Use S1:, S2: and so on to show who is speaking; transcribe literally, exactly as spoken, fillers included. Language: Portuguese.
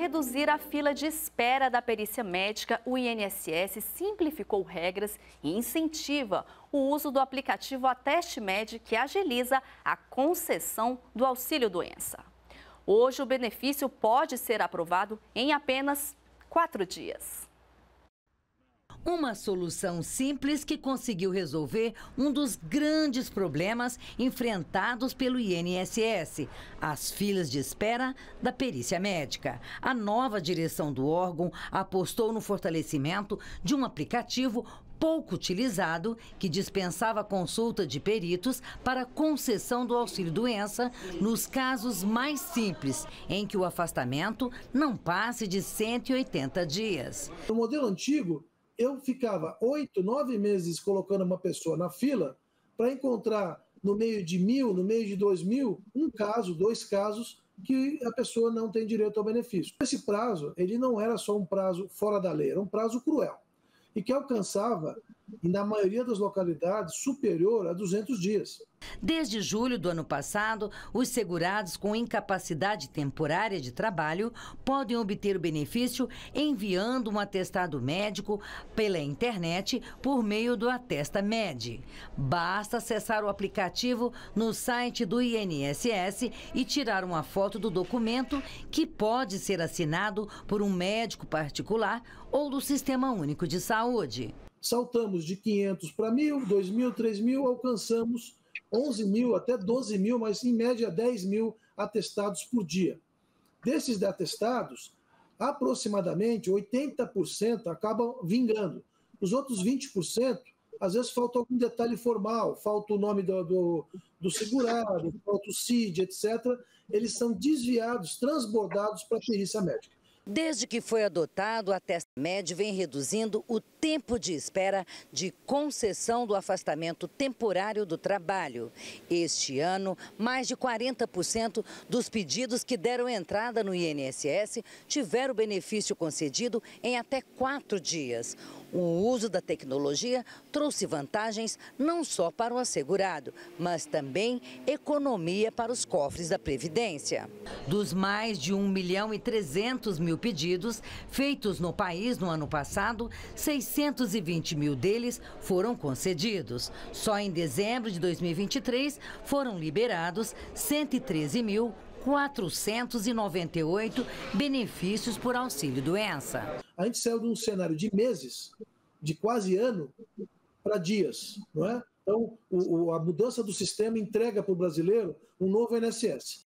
S1: reduzir a fila de espera da perícia médica, o I N S S simplificou regras e incentiva o uso do aplicativo Ateste Med, que agiliza a concessão do auxílio-doença. Hoje, o benefício pode ser aprovado em apenas quatro dias.
S2: Uma solução simples que conseguiu resolver um dos grandes problemas enfrentados pelo I N S S, as filas de espera da perícia médica. A nova direção do órgão apostou no fortalecimento de um aplicativo pouco utilizado que dispensava consulta de peritos para concessão do auxílio-doença nos casos mais simples, em que o afastamento não passe de cento e oitenta dias.
S3: No modelo antigo, eu ficava oito, nove meses colocando uma pessoa na fila para encontrar no meio de mil, no meio de dois mil, um caso, dois casos que a pessoa não tem direito ao benefício. Esse prazo, ele não era só um prazo fora da lei, era um prazo cruel e que alcançava, e na maioria das localidades, superior a duzentos dias.
S2: Desde julho do ano passado, os segurados com incapacidade temporária de trabalho podem obter o benefício enviando um atestado médico pela internet por meio do Atesta Med. Basta acessar o aplicativo no site do I N S S e tirar uma foto do documento, que pode ser assinado por um médico particular ou do Sistema Único de Saúde.
S3: Saltamos de quinhentos para mil, dois mil, três mil, alcançamos onze mil até doze mil, mas em média dez mil atestados por dia. Desses atestados, aproximadamente oitenta por cento acabam vingando. Os outros vinte por cento, às vezes falta algum detalhe formal, falta o nome do, do, do segurado, falta o C I D, etcétera. Eles são desviados, transbordados para a perícia médica.
S2: Desde que foi adotado, a Atesta Med vem reduzindo o tempo de espera de concessão do afastamento temporário do trabalho. Este ano, mais de quarenta por cento dos pedidos que deram entrada no I N S S tiveram o benefício concedido em até quatro dias. O uso da tecnologia trouxe vantagens não só para o assegurado, mas também economia para os cofres da Previdência. Dos mais de um milhão e trezentos mil pedidos feitos no país no ano passado, seiscentos e vinte mil deles foram concedidos. Só em dezembro de dois mil e vinte e três foram liberados cento e treze mil quatrocentos e noventa e oito benefícios por auxílio-doença.
S3: A gente saiu de um cenário de meses, de quase ano, para dias, não é? Então, o, o, a mudança do sistema entrega para o brasileiro um novo I N S S.